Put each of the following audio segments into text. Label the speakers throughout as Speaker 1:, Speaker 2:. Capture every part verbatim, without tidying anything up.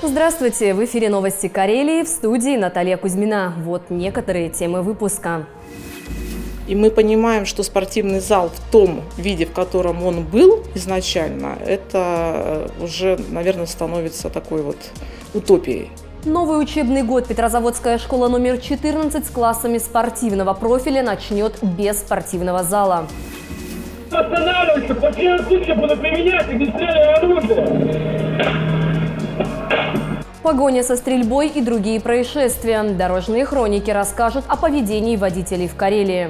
Speaker 1: Здравствуйте! В эфире новости Карелии, в студии Наталья Кузьмина. Вот некоторые темы выпуска.
Speaker 2: И мы понимаем, что спортивный зал в том виде, в котором он был изначально, это уже, наверное, становится такой вот утопией.
Speaker 1: Новый учебный год Петрозаводская школа номер четырнадцать с классами спортивного профиля начнет без спортивного зала.
Speaker 3: Останавливайся, в противном случае буду применять огнестрельное оружие.
Speaker 1: Погоня со стрельбой и другие происшествия. Дорожные хроники расскажут о поведении водителей в Карелии.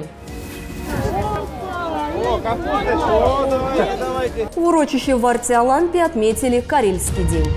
Speaker 1: В урочище в Арте-Алампе отметили Карельский день.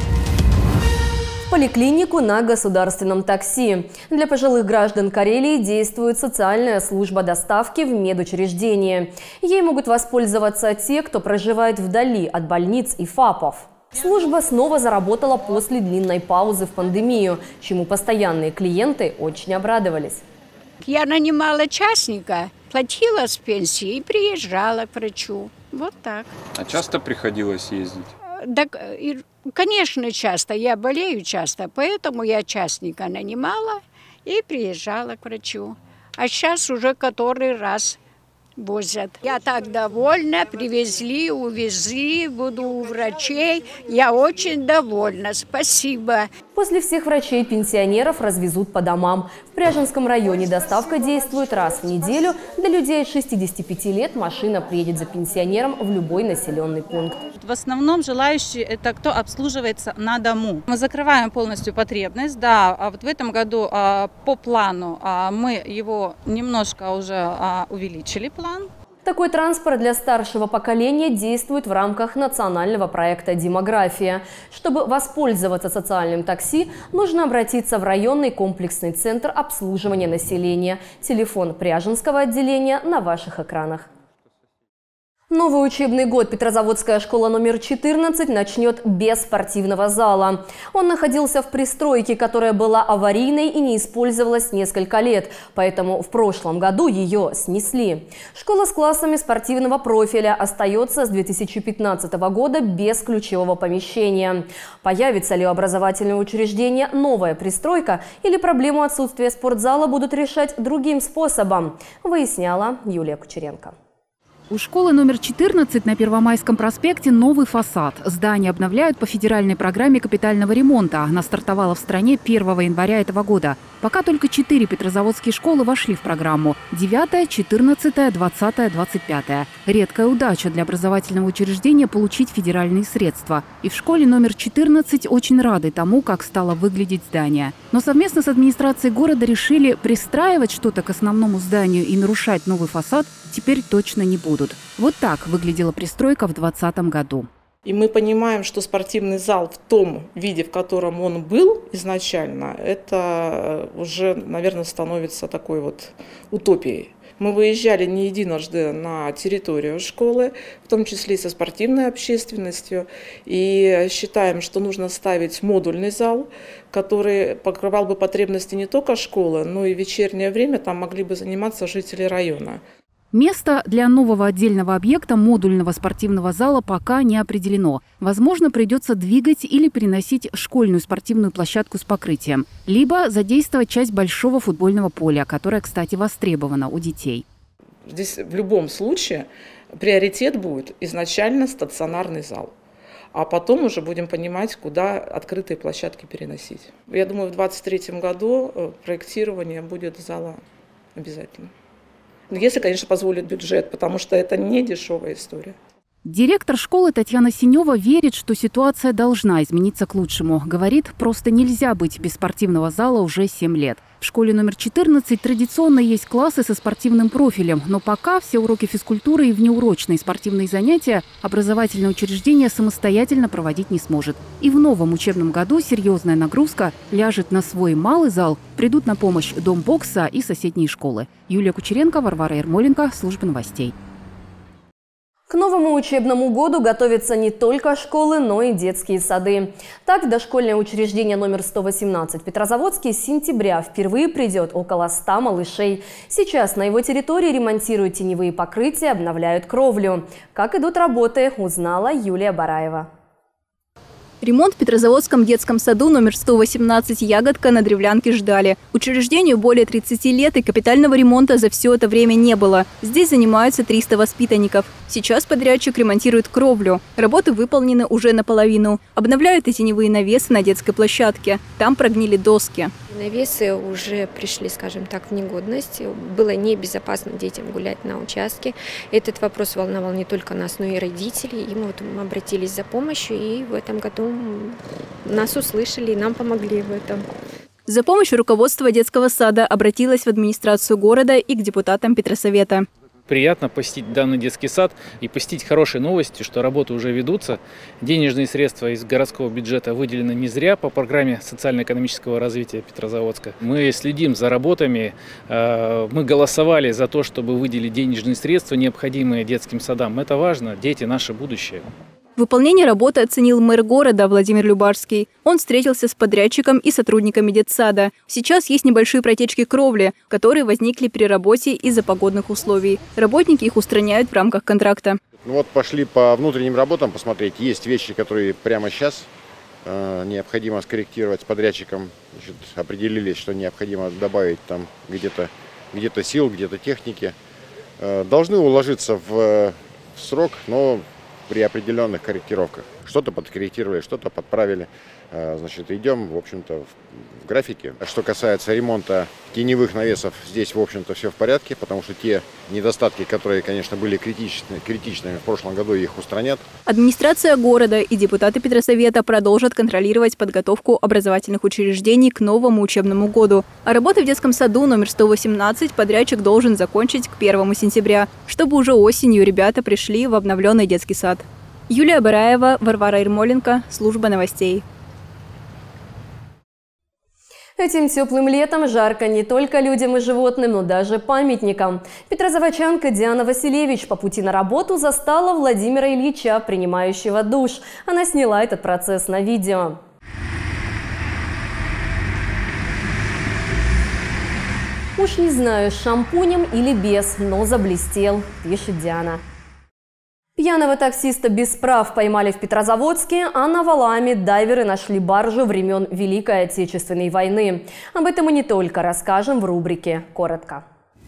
Speaker 1: В поликлинику на государственном такси. Для пожилых граждан Карелии действует социальная служба доставки в медучреждение. Ей могут воспользоваться те, кто проживает вдали от больниц и ФАПов. Служба снова заработала после длинной паузы в пандемию, чему постоянные клиенты очень обрадовались.
Speaker 4: Я нанимала частника, платила с пенсии и приезжала к врачу. Вот так.
Speaker 5: А часто приходилось ездить?
Speaker 4: Да, и, конечно, часто. Я болею часто, поэтому я частника нанимала и приезжала к врачу. А сейчас уже который раз возят. Я так довольна, привезли, увезли, буду у врачей. Я очень довольна, спасибо.
Speaker 1: После всех врачей пенсионеров развезут по домам. В Пряженском районе доставка действует раз в неделю. Для людей шестидесяти пяти лет машина приедет за пенсионером в любой населенный пункт.
Speaker 6: В основном желающие – это кто обслуживается на дому. Мы закрываем полностью потребность. Да, а вот в этом году а, по плану а, мы его немножко уже а, увеличили план.
Speaker 1: Такой транспорт для старшего поколения действует в рамках национального проекта «Демография». Чтобы воспользоваться социальным такси, нужно обратиться в районный комплексный центр обслуживания населения. Телефон Пряженского отделения на ваших экранах. Новый учебный год Петрозаводская школа номер четырнадцать начнет без спортивного зала. Он находился в пристройке, которая была аварийной и не использовалась несколько лет, поэтому в прошлом году ее снесли. Школа с классами спортивного профиля остается с две тысячи пятнадцатого года без ключевого помещения. Появится ли у образовательного учреждения новая пристройка или проблему отсутствия спортзала будут решать другим способом, выясняла Юлия Кучеренко.
Speaker 7: У школы номер четырнадцать на Первомайском проспекте новый фасад. Здание обновляют по федеральной программе капитального ремонта. Она стартовала в стране первого января этого года. Пока только четыре петрозаводские школы вошли в программу. девятая, четырнадцатая, двадцатая, двадцать пятая. Редкая удача для образовательного учреждения получить федеральные средства. И в школе номер четырнадцать очень рады тому, как стало выглядеть здание. Но совместно с администрацией города решили пристраивать что-то к основному зданию и нарушать новый фасад теперь точно не будут. Вот так выглядела пристройка в двадцатом году.
Speaker 2: И мы понимаем, что спортивный зал в том виде, в котором он был изначально, это уже, наверное, становится такой вот утопией. Мы выезжали не единожды на территорию школы, в том числе и со спортивной общественностью, и считаем, что нужно ставить модульный зал, который покрывал бы потребности не только школы, но и в вечернее время там могли бы заниматься жители района.
Speaker 7: Место для нового отдельного объекта модульного спортивного зала пока не определено. Возможно, придется двигать или переносить школьную спортивную площадку с покрытием. Либо задействовать часть большого футбольного поля, которое, кстати, востребовано у детей.
Speaker 2: Здесь в любом случае приоритет будет изначально стационарный зал. А потом уже будем понимать, куда открытые площадки переносить. Я думаю, в двадцать третьем году проектирование будет зала обязательно. Если, конечно, позволит бюджет, потому что это не дешевая история.
Speaker 7: Директор школы Татьяна Синева верит, что ситуация должна измениться к лучшему. Говорит, просто нельзя быть без спортивного зала уже семь лет. В школе номер четырнадцать традиционно есть классы со спортивным профилем, но пока все уроки физкультуры и внеурочные спортивные занятия образовательное учреждение самостоятельно проводить не сможет. И в новом учебном году серьезная нагрузка ляжет на свой малый зал, придут на помощь дом бокса и соседние школы. Юлия Кучеренко, Варвара Ермоленко, служба новостей.
Speaker 1: К новому учебному году готовятся не только школы, но и детские сады. Так, дошкольное учреждение номер сто восемнадцать Петрозаводский с сентября впервые придет около ста малышей. Сейчас на его территории ремонтируют теневые покрытия, обновляют кровлю. Как идут работы, узнала Юлия Бараева.
Speaker 8: Ремонт в Петрозаводском детском саду номер сто восемнадцать «Ягодка» на Древлянке ждали. Учреждению более тридцати лет, и капитального ремонта за все это время не было. Здесь занимаются триста воспитанников. Сейчас подрядчик ремонтирует кровлю. Работы выполнены уже наполовину. Обновляют и теневые навесы на детской площадке. Там прогнили доски.
Speaker 9: Навесы уже пришли, скажем так, в негодность. Было небезопасно детям гулять на участке. Этот вопрос волновал не только нас, но и родителей. И мы, вот, мы обратились за помощью, и в этом году нас услышали и нам помогли в этом.
Speaker 8: За помощью руководство детского сада обратилось в администрацию города и к депутатам Петросовета.
Speaker 10: Приятно посетить данный детский сад и посетить хорошей новостью, что работы уже ведутся. Денежные средства из городского бюджета выделены не зря по программе социально-экономического развития Петрозаводска. Мы следим за работами, мы голосовали за то, чтобы выделить денежные средства, необходимые детским садам. Это важно, дети – наше будущее.
Speaker 8: Выполнение работы оценил мэр города Владимир Любарский. Он встретился с подрядчиком и сотрудниками детсада. Сейчас есть небольшие протечки кровли, которые возникли при работе из-за погодных условий. Работники их устраняют в рамках контракта.
Speaker 11: Ну вот пошли по внутренним работам посмотреть. Есть вещи, которые прямо сейчас э, необходимо скорректировать с подрядчиком. Значит, определились, что необходимо добавить там где-то где-то сил, где-то техники. Э, должны уложиться в, в срок, но при определенных корректировках. Что-то подкорректировали, что-то подправили. Значит, идем, в общем-то, в графике. Что касается ремонта теневых навесов, здесь, в общем-то, все в порядке, потому что те недостатки, которые, конечно, были критичны, критичными в прошлом году, их устранят.
Speaker 8: Администрация города и депутаты Петросовета продолжат контролировать подготовку образовательных учреждений к новому учебному году. А работы в детском саду номер сто восемнадцать подрядчик должен закончить к первому сентября, чтобы уже осенью ребята пришли в обновленный детский сад. Юлия Бараева, Варвара Ермоленко, служба новостей.
Speaker 1: Этим теплым летом жарко не только людям и животным, но даже памятникам. Петрозаводчанка Диана Василевич по пути на работу застала Владимира Ильича, принимающего душ. Она сняла этот процесс на видео. Уж не знаю, с шампунем или без, но заблестел, пишет Диана. Пьяного таксиста без прав поймали в Петрозаводске, а на Валааме дайверы нашли баржу времен Великой Отечественной войны. Об этом мы не только расскажем в рубрике «Коротко».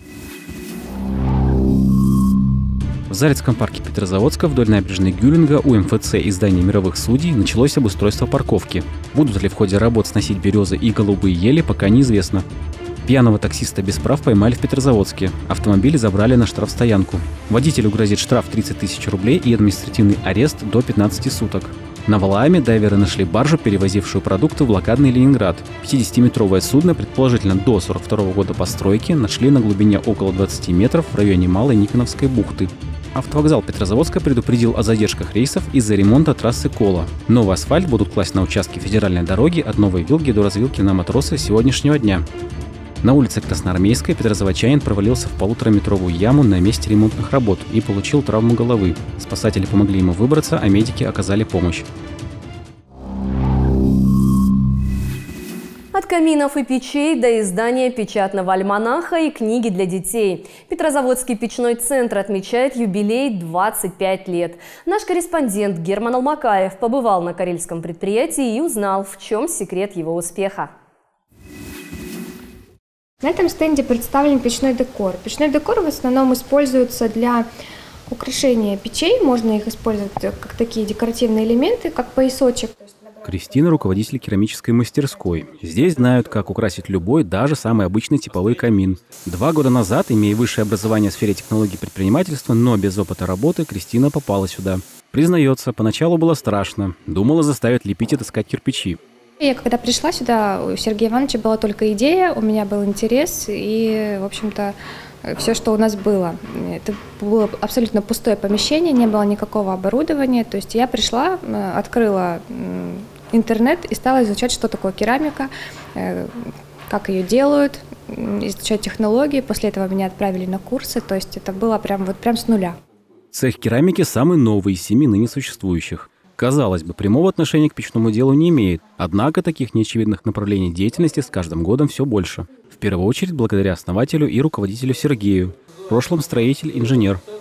Speaker 12: В Зарецком парке Петрозаводска вдоль набережной Гюлинга у эм эф цэ и здания мировых судей началось обустройство парковки. Будут ли в ходе работ сносить березы и голубые ели, пока неизвестно. Пьяного таксиста без прав поймали в Петрозаводске. Автомобиль забрали на штрафстоянку. Водителю грозит штраф тридцать тысяч рублей и административный арест до пятнадцати суток. На Валааме дайверы нашли баржу, перевозившую продукты в блокадный Ленинград. пятидесятиметровое судно, предположительно до сорок второго года постройки, нашли на глубине около двадцати метров в районе Малой Никоновской бухты. Автовокзал Петрозаводска предупредил о задержках рейсов из-за ремонта трассы Кола. Новый асфальт будут класть на участке федеральной дороги от Новой Вилки до развилки на Матросы сегодняшнего дня. На улице Красноармейской петрозаводчанин провалился в полутораметровую яму на месте ремонтных работ и получил травму головы. Спасатели помогли ему выбраться, а медики оказали помощь.
Speaker 1: От каминов и печей до издания печатного альманаха и книги для детей. Петрозаводский печной центр отмечает юбилей двадцать пять лет. Наш корреспондент Герман Алмакаев побывал на карельском предприятии и узнал, в чем секрет его успеха.
Speaker 13: На этом стенде представлен печной декор. Печной декор в основном используется для украшения печей. Можно их использовать как такие декоративные элементы, как поясочек.
Speaker 12: Кристина – руководитель керамической мастерской. Здесь знают, как украсить любой, даже самый обычный типовой камин. Два года назад, имея высшее образование в сфере технологий предпринимательства, но без опыта работы, Кристина попала сюда. Признается, поначалу было страшно. Думала, заставят лепить и таскать кирпичи.
Speaker 13: Я когда пришла сюда, у Сергея Ивановича была только идея, у меня был интерес и, в общем-то, все, что у нас было. Это было абсолютно пустое помещение, не было никакого оборудования. То есть я пришла, открыла интернет и стала изучать, что такое керамика, как ее делают, изучать технологии. После этого меня отправили на курсы, то есть это было прям, вот прям с нуля.
Speaker 12: Цех керамики самый новый из семи ныне существующих. Казалось бы, прямого отношения к печному делу не имеет, однако таких неочевидных направлений деятельности с каждым годом все больше. В первую очередь благодаря основателю и руководителю Сергею, в прошлом строитель-инженер.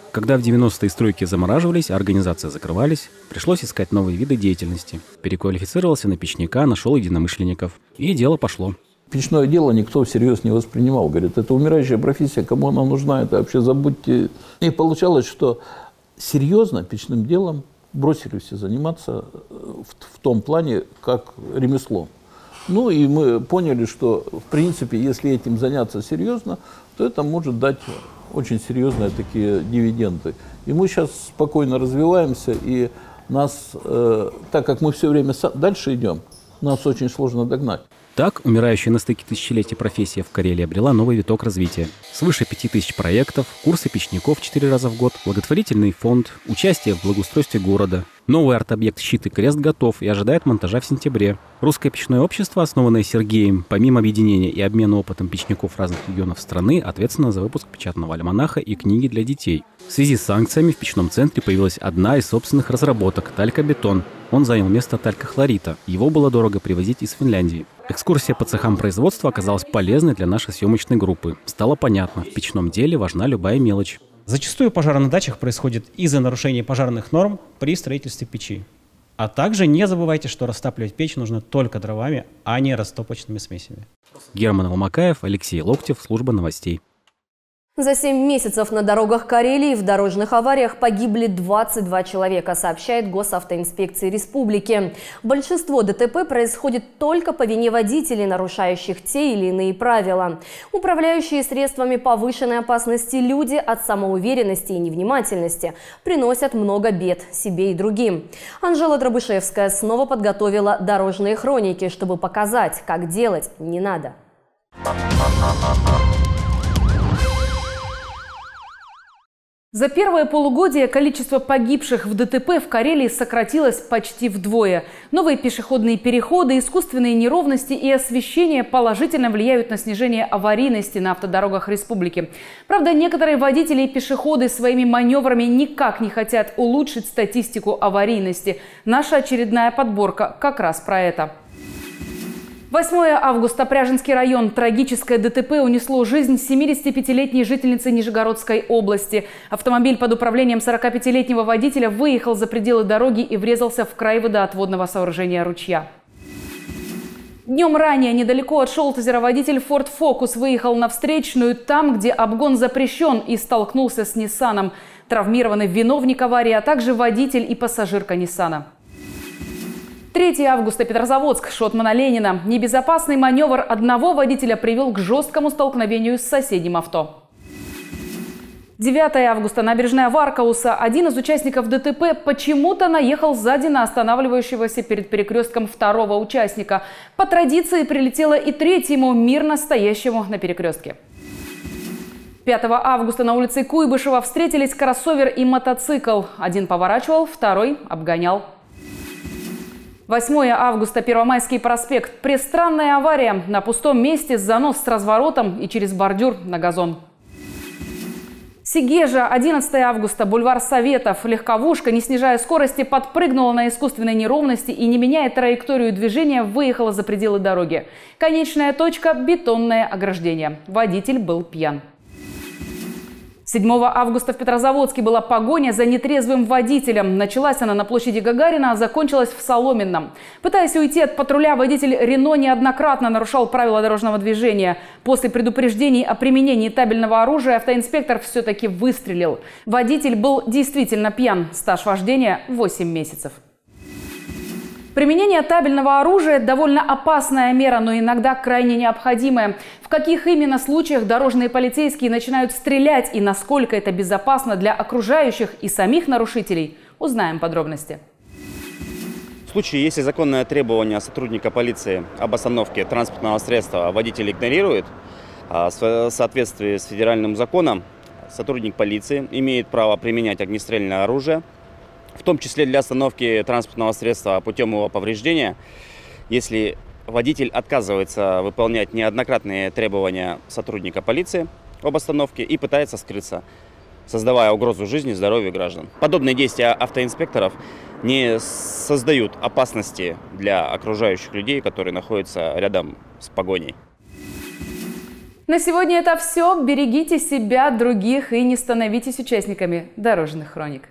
Speaker 12: Когда в девяностые стройки замораживались, а организации закрывались, пришлось искать новые виды деятельности. Переквалифицировался на печника, нашел единомышленников. И дело пошло.
Speaker 14: Печное дело никто всерьез не воспринимал. Говорит, это умирающая профессия, кому она нужна, это вообще забудьте. И получалось, что серьезно печным делом бросили все заниматься в, в том плане, как ремесло. Ну и мы поняли, что в принципе, если этим заняться серьезно, то это может дать очень серьезные такие дивиденды. И мы сейчас спокойно развиваемся, и нас, э, так как мы все время дальше идем, нас очень сложно догнать.
Speaker 12: Так, умирающая на стыке тысячелетий профессия в Карелии обрела новый виток развития. Свыше пяти тысяч проектов, курсы печников четыре раза в год, благотворительный фонд, участие в благоустройстве города. Новый арт-объект «Щит и крест» готов и ожидает монтажа в сентябре. Русское печное общество, основанное Сергеем, помимо объединения и обмена опытом печников разных регионов страны, ответственно за выпуск печатного альманаха и книги для детей. В связи с санкциями в печном центре появилась одна из собственных разработок – талькобетон. Он занял место талькохлорита. Его было дорого привозить из Финляндии. Экскурсия по цехам производства оказалась полезной для нашей съемочной группы. Стало понятно, в печном деле важна любая мелочь.
Speaker 15: Зачастую пожары на дачах происходят из-за нарушения пожарных норм при строительстве печи. А также не забывайте, что растапливать печь нужно только дровами, а не растопочными смесями.
Speaker 12: Герман Ломакаев, Алексей Локтев, служба новостей.
Speaker 1: За семь месяцев на дорогах Карелии в дорожных авариях погибли двадцать два человека, сообщает Госавтоинспекция Республики. Большинство ДТП происходит только по вине водителей, нарушающих те или иные правила. Управляющие средствами повышенной опасности люди от самоуверенности и невнимательности приносят много бед себе и другим. Анжела Дробышевская снова подготовила дорожные хроники, чтобы показать, как делать не надо.
Speaker 16: За первое полугодие количество погибших в ДТП в Карелии сократилось почти вдвое. Новые пешеходные переходы, искусственные неровности и освещение положительно влияют на снижение аварийности на автодорогах республики. Правда, некоторые водители и пешеходы своими маневрами никак не хотят улучшить статистику аварийности. Наша очередная подборка как раз про это. восьмое августа, Пряженский район. Трагическое ДТП унесло жизнь семидесятипятилетней жительницы Нижегородской области. Автомобиль под управлением сорокапятилетнего водителя выехал за пределы дороги и врезался в край водоотводного сооружения ручья. Днем ранее недалеко от Шолтозера водитель Ford Focus выехал на встречную там, где обгон запрещен, и столкнулся с Ниссаном. Травмированы виновник аварии, а также водитель и пассажирка Ниссана. третьего августа, Петрозаводск, Шотмана Ленина. Небезопасный маневр одного водителя привел к жесткому столкновению с соседним авто. девятого августа, набережная Варкауса. Один из участников ДТП почему-то наехал сзади на останавливающегося перед перекрестком второго участника. По традиции прилетело и третьему, мирно стоящему на перекрестке. пятого августа на улице Куйбышева встретились кроссовер и мотоцикл. Один поворачивал, второй обгонял. восьмое августа, Первомайский проспект. Пристранная авария. На пустом месте занос с разворотом и через бордюр на газон. Сегежа, одиннадцатого августа, бульвар Советов. Легковушка, не снижая скорости, подпрыгнула на искусственной неровности и, не меняя траекторию движения, выехала за пределы дороги. Конечная точка – бетонное ограждение. Водитель был пьян. седьмого августа в Петрозаводске была погоня за нетрезвым водителем. Началась она на площади Гагарина, а закончилась в Соломенном. Пытаясь уйти от патруля, водитель Рено неоднократно нарушал правила дорожного движения. После предупреждений о применении табельного оружия автоинспектор все-таки выстрелил. Водитель был действительно пьян. Стаж вождения – восемь месяцев. Применение табельного оружия – довольно опасная мера, но иногда крайне необходимая. В каких именно случаях дорожные полицейские начинают стрелять и насколько это безопасно для окружающих и самих нарушителей – узнаем подробности.
Speaker 17: В случае, если законное требование сотрудника полиции об остановке транспортного средства водитель игнорирует, в соответствии с федеральным законом сотрудник полиции имеет право применять огнестрельное оружие, в том числе для остановки транспортного средства путем его повреждения, если водитель отказывается выполнять неоднократные требования сотрудника полиции об остановке и пытается скрыться, создавая угрозу жизни и здоровью граждан. Подобные действия автоинспекторов не создают опасности для окружающих людей, которые находятся рядом с погоней.
Speaker 16: На сегодня это все. Берегите себя, других и не становитесь участниками дорожных хроник.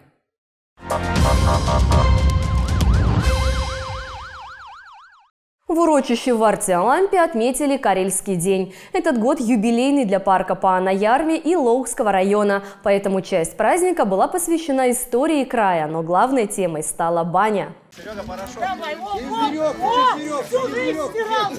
Speaker 1: В урочище в Арте-Алампе отметили Карельский день. Этот год юбилейный для парка Паана-Ярви и Лоукского района, поэтому часть праздника была посвящена истории края, но главной темой стала баня.
Speaker 18: Серега, порошок. Давай, о, о, о, вперед, всю жизнь стирал,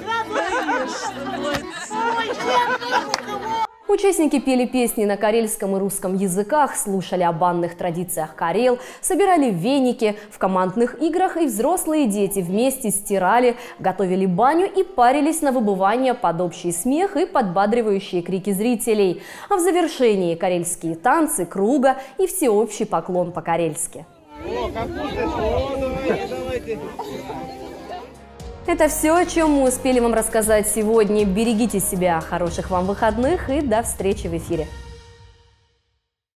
Speaker 1: Участники пели песни на карельском и русском языках, слушали о банных традициях карел, собирали веники. В командных играх и взрослые дети вместе стирали, готовили баню и парились на выбывание под общий смех и подбадривающие крики зрителей. А в завершении карельские танцы, круга и всеобщий поклон по-карельски. Это все, о чем мы успели вам рассказать сегодня. Берегите себя, хороших вам выходных и до встречи в эфире.